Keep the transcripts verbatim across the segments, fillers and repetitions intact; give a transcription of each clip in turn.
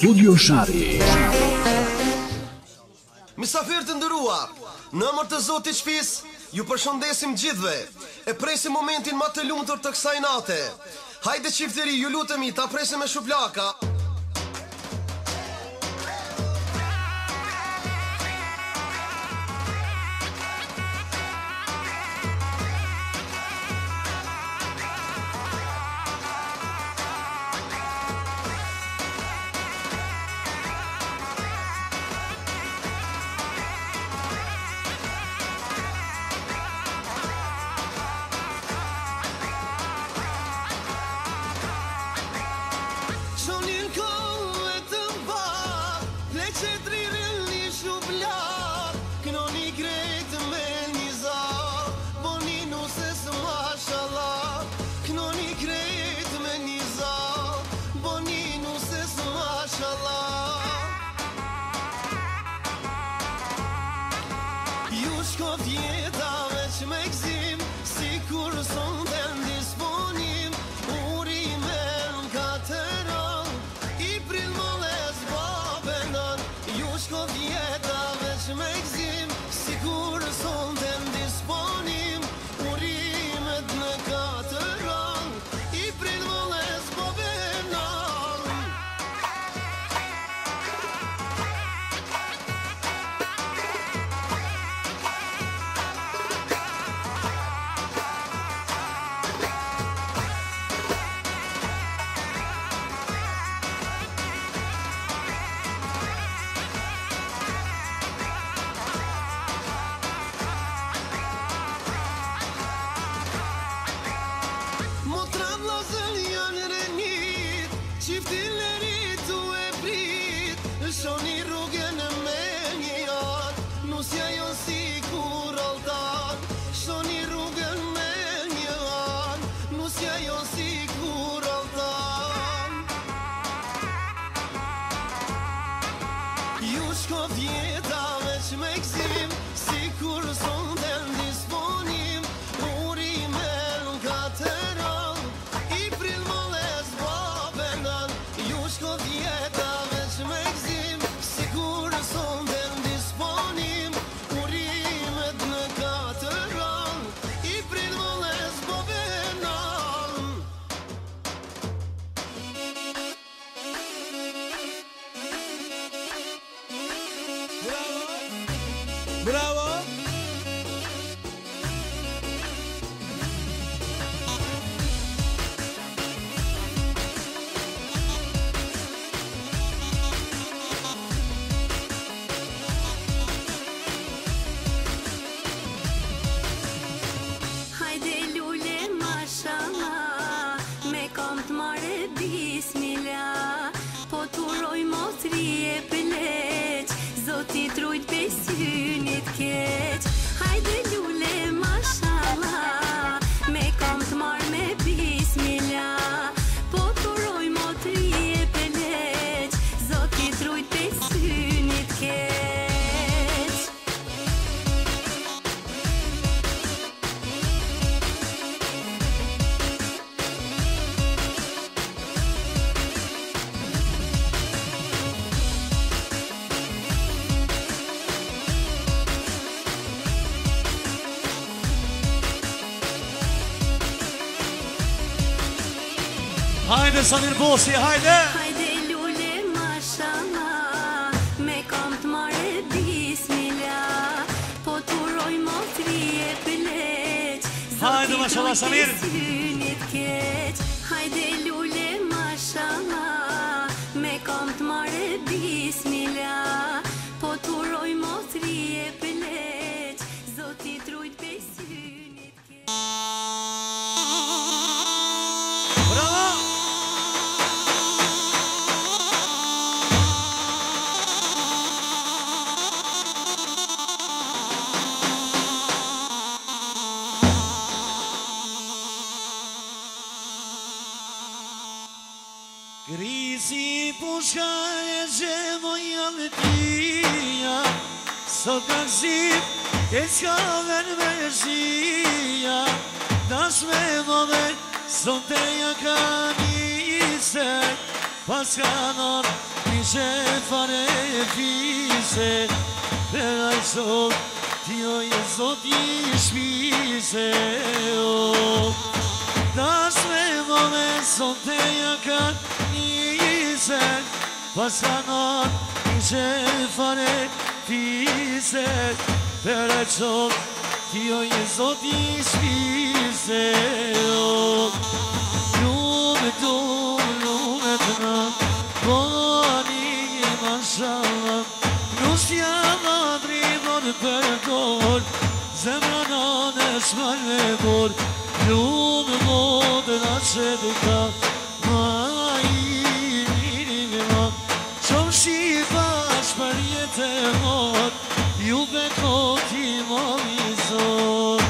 Studio Shari. Misafir të ndëruar, në emër të Zotit Shpis, ju përshëndesim gjithve, e presim momentin më të lumtur të kësaj nate. Hajde çiftëri, ju lutemi, ta presim me shuplaka. Bravo! Hajde lule mashallah, me kam të mare bismillah, po turoj motri e pëleq, Zoti trujt pe synit keq. Hajde lule mashallah, me kam të marrë me bismillah, po turoj motri e pëleq, Zoti trujt pe synit keq. Hajde Samir Bosi, hajde! Hajde lule mashallah, me kam të mare bismillah, po turoj motri e pëleq, Hajde mashallah Samir! synit keq. Hajde lule mashallah, me kam të mare bismillah, po turoj motri e pëleq, Zoti trujt pe synit keq. Grisi pushka e gjemoja me tia, sot ka zip e qka ven me shia, dash me move, sot e ja ka njise, pas ka non mi që fare fise, për ai sot, ti o je zot i shpise, o. Dash me move sot të jaka njise, pas kanat mi që fare fise, për ai sot, ti o je zot i shpise, o. Lume tu, lume të në, Bani mashallah, nusja nga dridhon për kor, zemrana në shmal me bor, lumë modra që dika, ma i miri ma, qom shifash për jetë e mor, ju bekot i ma vizor.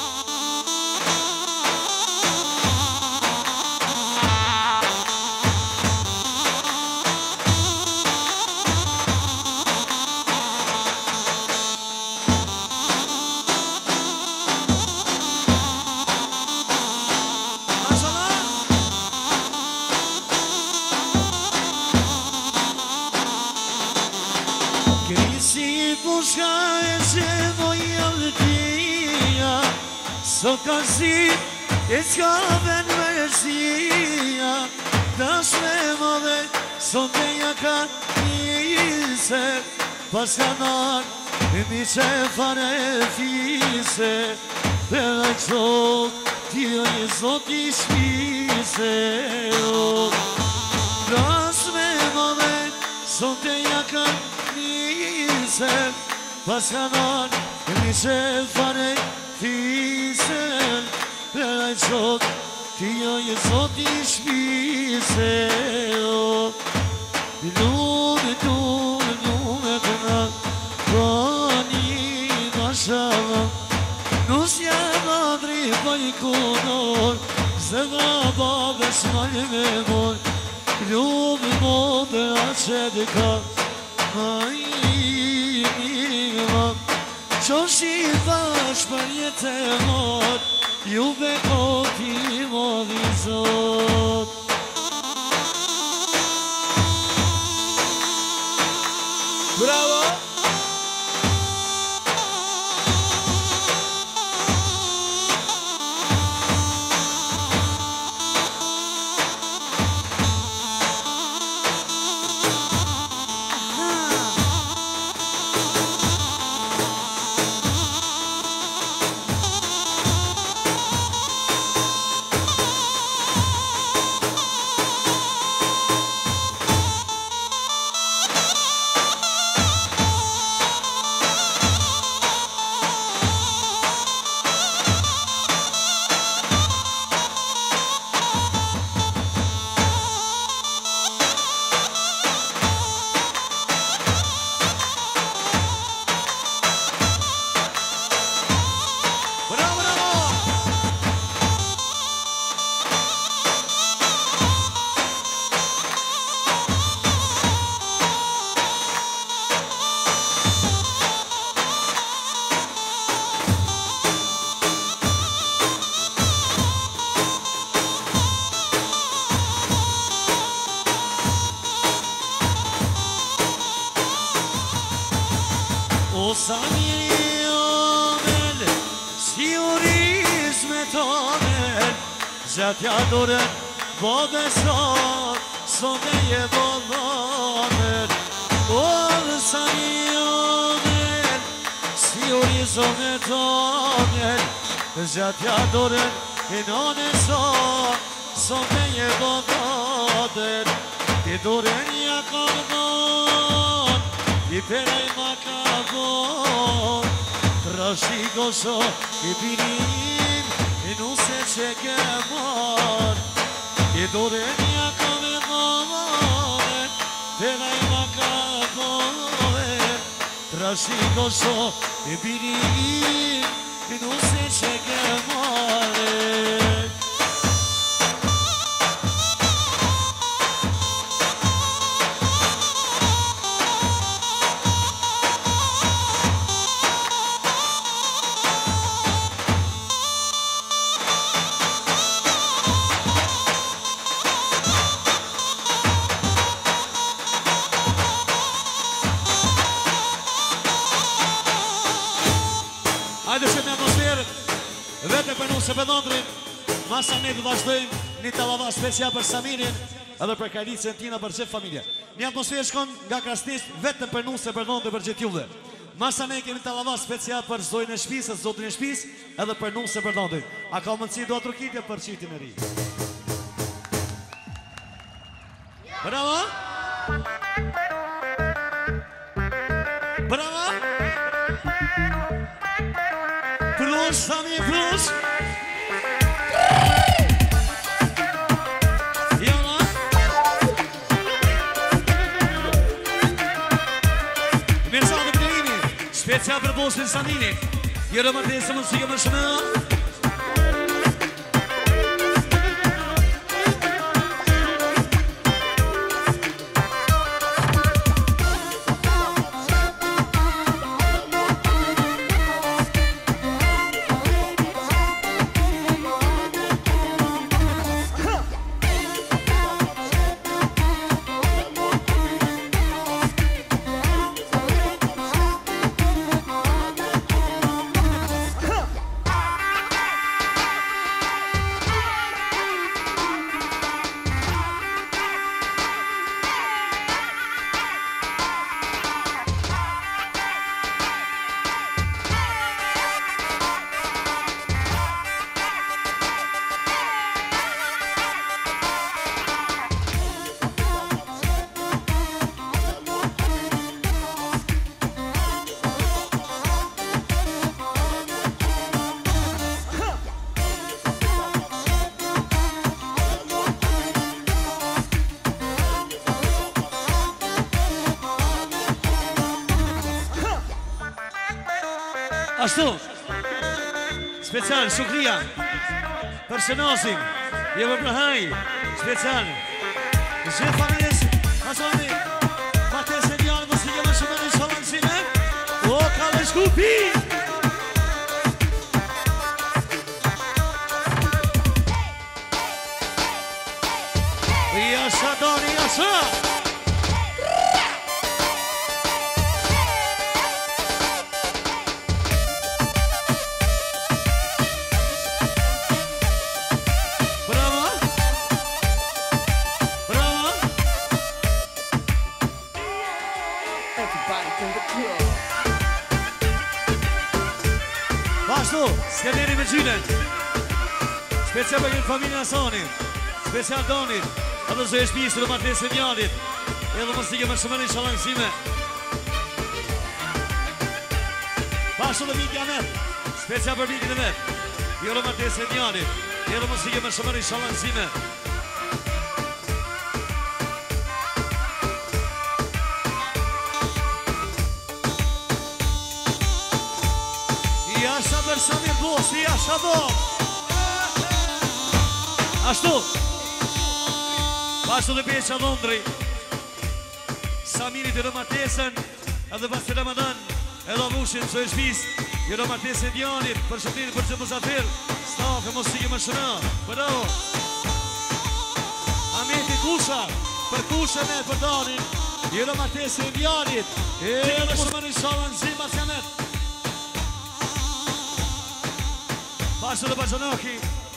Pushka e që moja vëtia, sot ka si e s'ka ven mërësia, dash me mëdhe, sot e ja ka njise, pas ka nar, e mi që fare fise, për e qot, ti o një zot i shpise, dash me mëdhe, sot e ja ka njise, pas kanar, e mi që fare fise, për ai qot, ti o je zot i shpise, o. Lume tu, lume të nga, bani mashallah, nusja nga dripa i kunor, zedra babe shmal me mor, lume modra që dika, ma i qo shifash për jetë e mor, ju bekot i modhi zot. Bravo! O sa miri omel, si uriz me tomel, Zëtja doren, bobe sot, sot e je bodomel. O sa miri omel, si uriz me tomel, Zëtja doren, e none sot, sot e je bodomel. Ti doren ja kardon, i perej ma kabon, trashi gosho i binim, i nuse që ke mor. I doren ja kame mone, perej ma kabon, trashi gosho i binim, i nuse që ke mor. se përdondrin. Masa ne të vazhdojmë një talava special për Samirin edhe për Kajlicën tina për gjithë familje. Një atmosferë shkon nga Krasnisht vetëm për nusë e përdondre për gjithë juve. Masa ne kemi talava special për zojnë e shpis, zotin e shpis edhe për nusë e përdondre. A ka mundësi do atrukitje për qitin e ri? Bravo! Bravo! Plus, Sami, plus! Jona! Mesade për Lini, special për bosin Samini. Jero Matesë mund s'ike më shumë. Ashtu, special, shukria, për Shënosin, jeve për haj, special, gjithë familjes, asoni, Matesë e Njani, muzike më shumë në shalansime, o, kale shkupi! Jasha, Doni, jasha! Skeneri me gjylen, special për këtë familja Asonit, special Donit, edhe zë e shpisë të Matesë e Njanit, edhe mustike më shumën i shalansime. Bashkë dhe Miki Amet, special për Miki dhe Met, edhe Matesë e Njanit, edhe mustike më shumën i shalansime. Jasha për Samir Bosi, jasha do! Ashtu! Bashtu dhe Beqa Londri, Samirit e Matesën, edhe pas të Ramadan, edhe avushin së e shpis, i Matesën Djanit, për shëtërin për që mëzafir, stafë, mosike më shëna, bravo! Ameti Kusha, për Kusha me për Danin, i Matesën Djanit, edhe shumën i shalën zima që met. Bashkë dhe Bajanaki,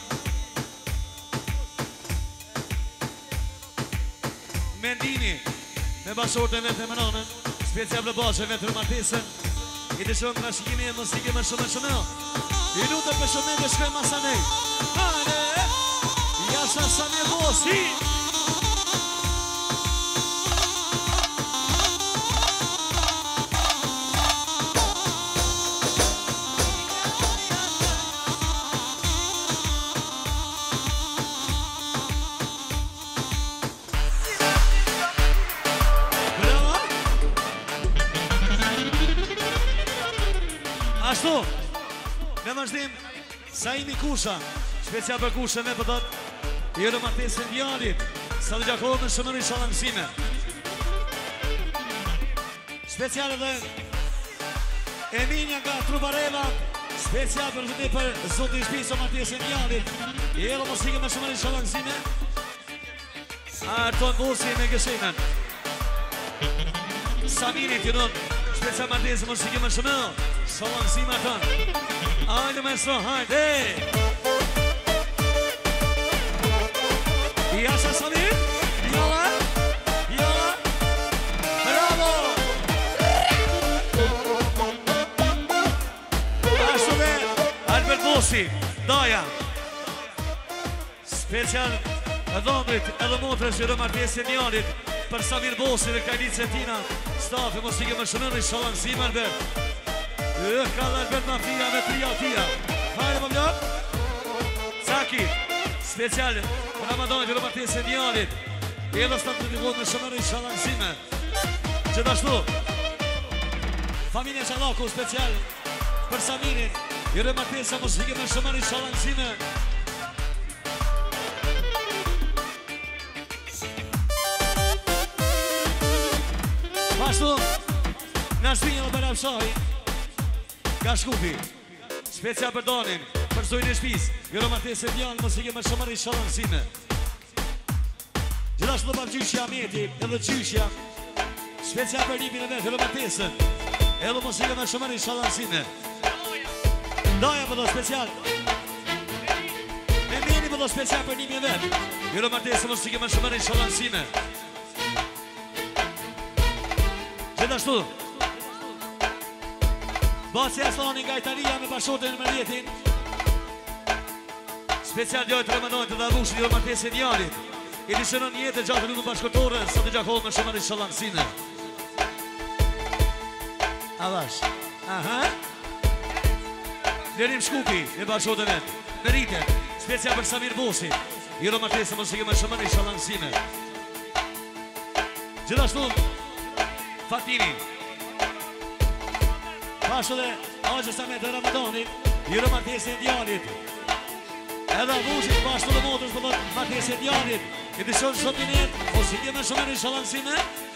Mendini, me bashkërët e vetë e mënonën, special për bashkë e vetë për Matesën, i të shumë nga shikimi e muzike më shumë e shumë. I lutë për shumë e shkoj masanej. Hane, jasha sa me bosi. Ashtu, me vazhdim, Saimi Kusha, special për Kusha me pëtët, i edhe Matesën Djanit, sa dhe gjakohë në shumën i shalansime. Special edhe Eminja nga Trubareva, special për zëndi për zotë i shpiso Matesën Djanit, i edhe mosike me shumën i shalansime. Arton Bosi me gëshimen. Samini të nënë, special Matesën mosike me shumën. Shalansime atën. Hajde me së, hajde! Jasha Samir, Jola, Jola, bravo! Ashtu dhe Albert Bosi, Daja. Special dhëndrit edhe motrës që rëmartjesin njallit për Samir Bosi dhe Kajlit Cetina, stafi mosike më shumën i shalansim Albert. E ka dhe Albert Mafia me tria tia. Hajde më mjot. Caki, special Ramadan që rëmartjesin njallit. E edhe stafi të dihot me shumën i shalansime. Gjithashtu, familje Qalaku special për Samirin, i rëmartjesa mosike me shumën i shalansime. Pashtu, në shpinjë dhe për Apshaj, ka Shkupi, specia për Donin, për Zojnë e Shpis, Jero Martese Djanë, mosike më shumëri shalansime. Gjithashtu dhe për Gjyshja Meti, edhe Gjyshja, specia për Ripin e vetë, Jero Martese, edhe mosike më shumëri shalansime. Daja për do special, me meni për do special për Ripin e vetë, Jero Martese, mosike më shumëri shalansime. Gjithashtu, Basi Aslani nga Italia me bashkëtorën me Mërjetin, special djojtë Ramadan të Davushin i Romartesin Njalit, i dishënon jetë e gjatë lutë bashkëtorën, së të gjakohë me shumëri shalansine. Avash, aha, Lerim Shkupi e bashkëtorën vetë, Mërjetin, special për Samir Bosi, i Romartesin mosike me shumëri shalansine. Gjithashtu, Fatini, pashtu dhe Aqës Samet e Ramadanit, i rëmartesin Djalit. Edhe Avushit pashtu dhe motrës për martesin Djalit, i dishon shotinet, o si kje me shumën i shalansime.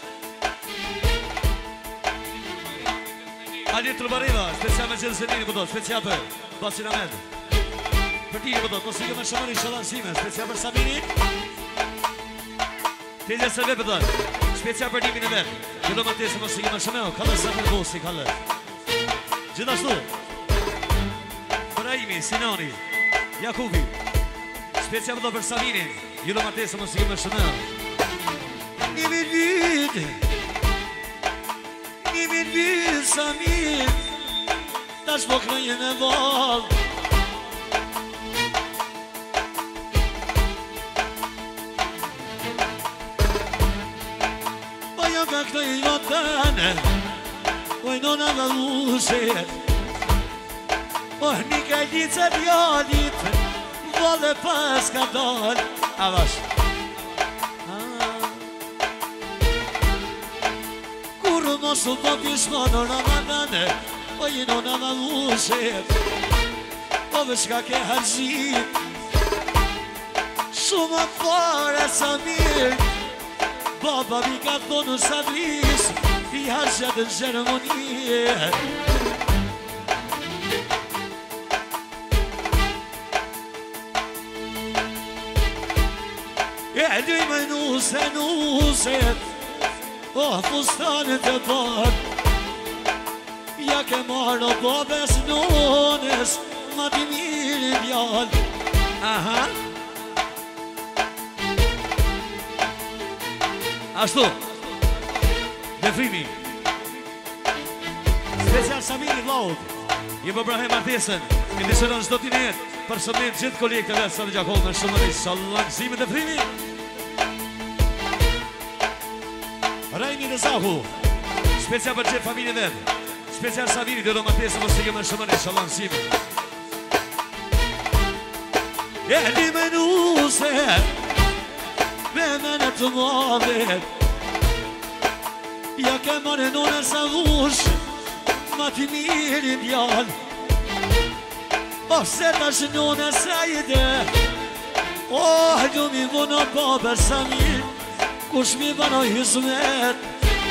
Alir Trubareva, special me Gjellë Senini për do, special për Basin Ahmed. Për tiri për do, o si kje me shumën i shalansime, special për Samini. Tezja Sërve për do, special për Ripin e vetë. Jero Martese mosike më shumëo, kalle Samir Bosi, kalle. Gjithashtu, Brahimi, Sinani, Jakubi, special për Samirin, Jero Martese mosike më shumëo. Një mir vit, një mir vit Samir, tash po knojën e valë. Ka këtë i vatane, oj nona dhe luset, oj një kajlice djallit, vale pas ka dal. Avash, kur mos u po pishma në Ramadane, oj nona dhe luset, ove shka ke hargjit, shumë fare Samir. Baba mi ka thonë sa vlis, i hashet në gjermonije. E dy me nuse, nuset, oh fustanët e parë, ja ke marrë o babes nones, ma ti mirë vjallë. Aha. Ashtu, Defrimi, special Samiri Vlaut, i për Brahem Martesen, i dishëron shdo tinet, për shëndet gjithë kolegëve, sa të gjakohë në shumëri shalansime. Defrimi, Rajmi dhe Zahu, special për gjithë familje vetë, special Samiri dhe Jero Martese mosike më shumëri shalansime. E li me nuse, me mene të mavet, ja ke marrë nune sa vush, ma ti mirë djallë. O se ta shënune sa ide, oh du mi vëno babë Samir, kush mi vëno hizmet.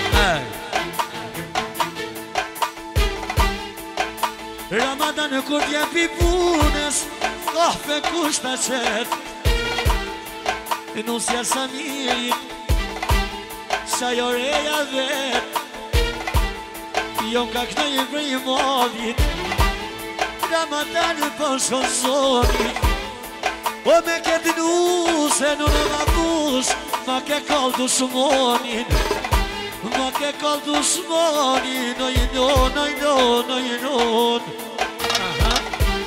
Ramadan kur t'jepi punës, oh pe kush të qetë, nusja Samirit, sa jo reja vetë, jo ka këta i prej modit, Ramadan për shkon zoni, O me ke dinu se në në mabus ma ke kall dushmonin ma ke kall dushmonin oj non, oj non, oj non. Aha.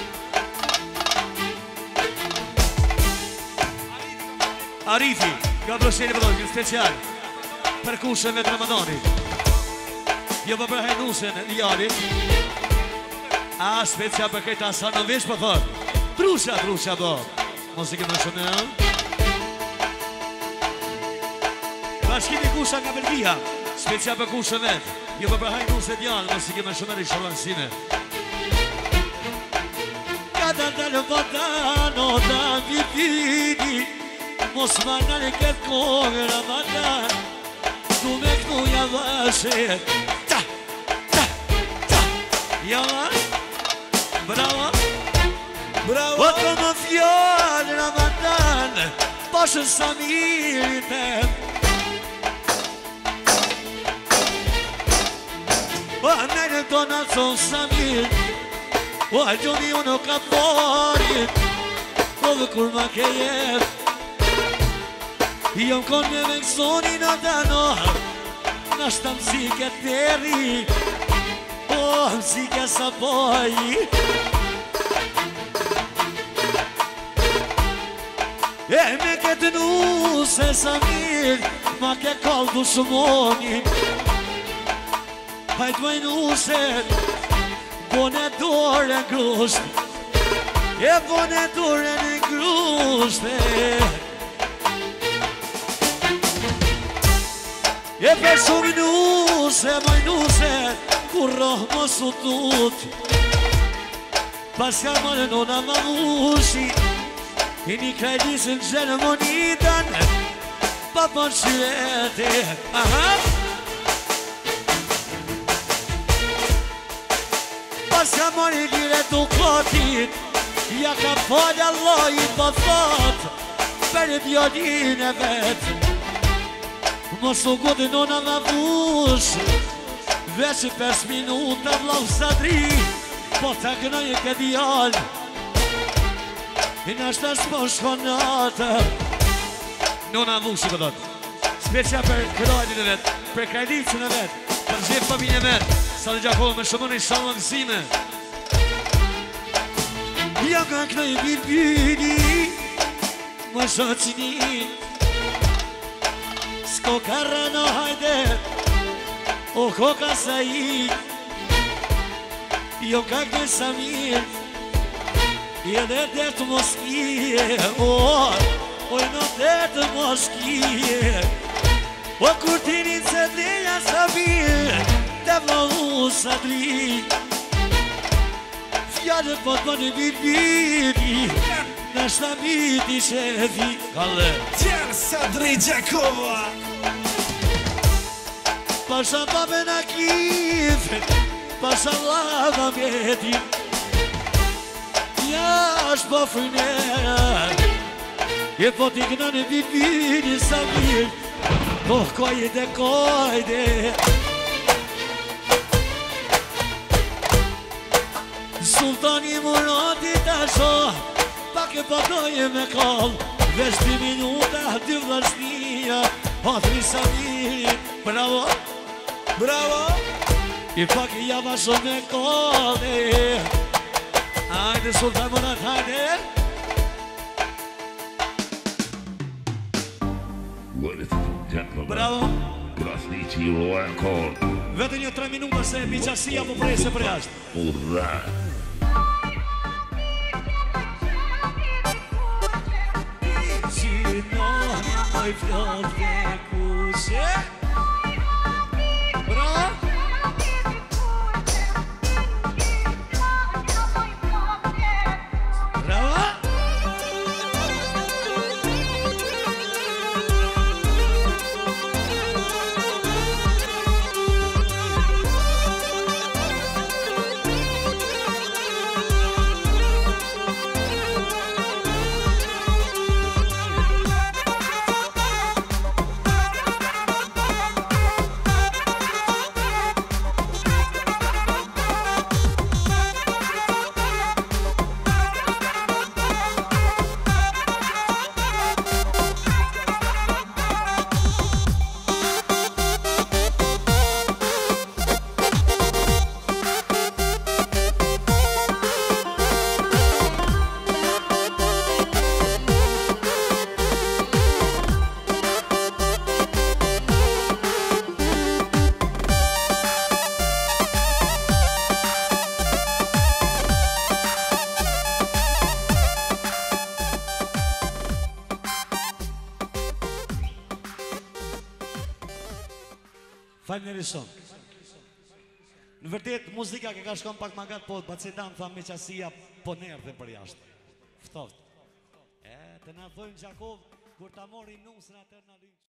Arifi, ka brosjeni për dojnë, special për kusheve të Ramadanit. Jo për për hajnusen në jarit. A, special për këtë asa në vesh për thërë. Trusha, trusha, bo. Muzikë nacional. Bashkimi kusha nga Belgia, special për kushën vetë. Jo për përhaj nuse djallë, muzikë nacional i shalansime. Kada dalë vatano da vipini, mos manale këtë kohë Ramadan, du me këtu javashe. Ta, ta, ta, java, bravo. Bravo! O të më fjallë Ramadan, pashën sa mirit e o nëjnë të nalëson sa mirë o a gjoni unë o ka porit o dhe kur ma ke jep jom konë me vekzoni në dano në shtë mësike teri o mësike sa poji e me këtë nuse sa mirë ma ke kallë dushmonin hajtë vaj nuset bone dore në grusht e bone dore në grusht e për shumë nuse vaj nuset kur rohë më sutut pas ka më në nona më mushi i një krajdisin gjenë monitan pa për qyete aha pas ka mori gjire të kotit ja ka falë Allah i po thot për e djodin e vet mos u godë nona më vush veç i pes minuta vlau sadri po të gënoj e ke djallë i nështë është po shkonatë nona vush i pëdot specia për krajlin e vet për krajlicin e vet për gjithë familje vetë sa në gjakohë me shumën e shalë nëzime ja ka kënoj birbiri më shoqini s'ko karano hajde o koka sa i jo ka kënoj samir i edhe detë moskije o oj në detë moskije o kur tinin se dheja sabir te vlau sadri fjallët po të bënë birbiri në shtabiti shefi kalle Tjerë Sadri Gjakova pasha pape në kife pasha lava meti jash po frinera e po t'i gëna në birbiri sabir po kojde kojde Sultani Murati të shoh pak e padoje me kall veç dy minuta dy vlasnia Patri Samiri bravo Bravo i pak e java shumë me kall hajde Sultan Murat hajde Ladies and gentlemen, bravo Krasniqi Royal Court. Vete një tre minuta se biqasia po prese për jashtë Ura. Moj fjallë të kushe Bravo Bravo Faleminderit shumë. Në vërtet, muzika që ka shkon pak magat, po Bacedan tha me qasia, po nerdhe për jashtë. Ftoft. E, të na thojmë Gjakov, kur ta morim nusën atër na lynë.